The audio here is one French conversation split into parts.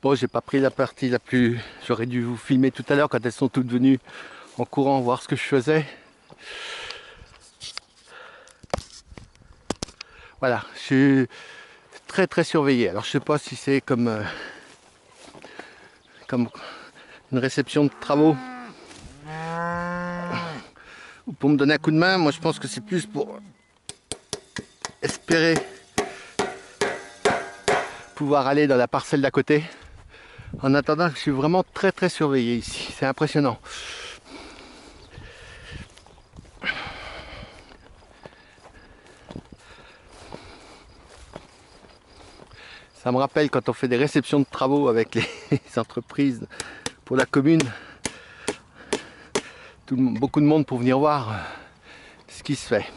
Bon, j'ai pas pris la partie la plus... J'aurais dû vous filmer tout à l'heure quand elles sont toutes venues en courant voir ce que je faisais. Voilà, je suis très surveillé. Alors je sais pas si c'est comme une réception de travaux ou pour me donner un coup de main. Moi je pense que c'est plus pour espérer pouvoir aller dans la parcelle d'à côté. En attendant, je suis vraiment très surveillé ici. C'est impressionnant. Ça me rappelle quand on fait des réceptions de travaux avec les entreprises pour la commune. Beaucoup de monde pour venir voir ce qui se fait.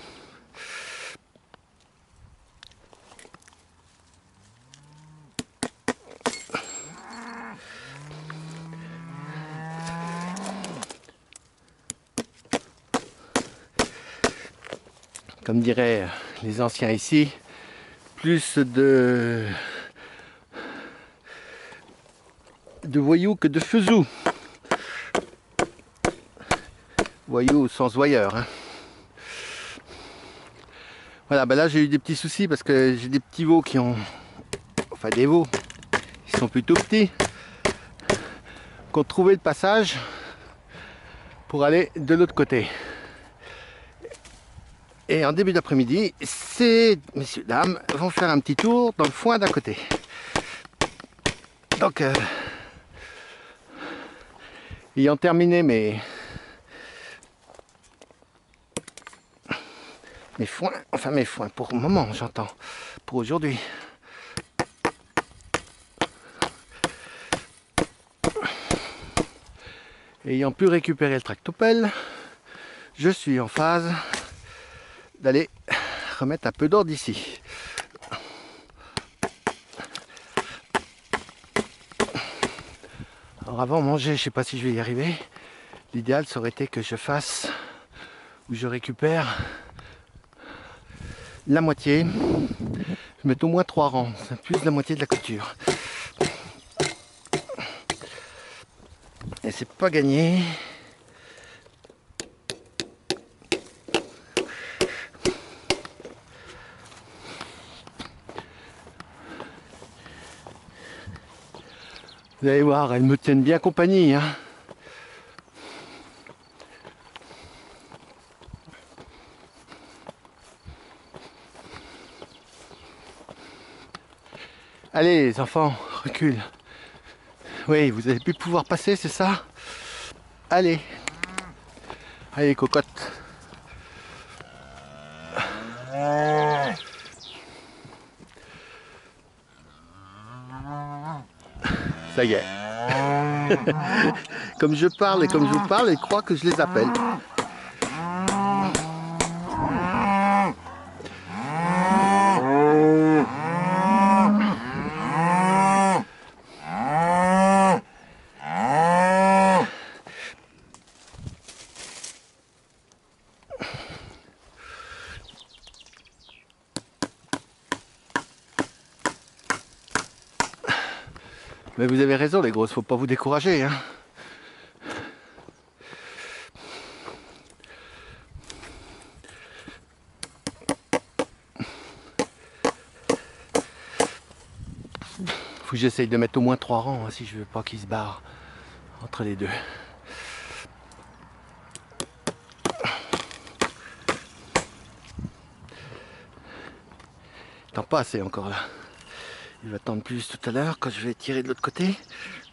Comme diraient les anciens ici, plus de voyous que de faisous. Voyous sans voyeur. Hein. Voilà, ben là j'ai eu des petits soucis parce que j'ai des petits veaux qui ont... Enfin des veaux, ils sont plutôt petits, qui ont trouvé le passage pour aller de l'autre côté. Et en début d'après-midi, ces messieurs dames vont faire un petit tour dans le foin d'à côté. Donc, ayant terminé mes foins pour le moment, j'entends, pour aujourd'hui. Ayant pu récupérer le tractopelle, je suis en phase d'aller remettre un peu d'ordre ici. Alors avant de manger, je ne sais pas si je vais y arriver. L'idéal ça aurait été que je fasse ou je récupère la moitié. Je mets au moins 3 rangs, c'est plus de la moitié de la couture. Et c'est pas gagné. Vous allez voir, elles me tiennent bien compagnie. Hein. Allez les enfants, recule. Oui, vous allez plus pouvoir passer, c'est ça? Allez. Allez cocotte. Ça y est. Comme je parle et comme je vous parle, ils croient que je les appelle. Mais vous avez raison les grosses, faut pas vous décourager. Hein. Faut que j'essaye de mettre au moins 3 rangs hein, si je veux pas qu'ils se barrent entre les deux. Tant pas assez encore là. Il va attendre plus tout à l'heure quand je vais tirer de l'autre côté.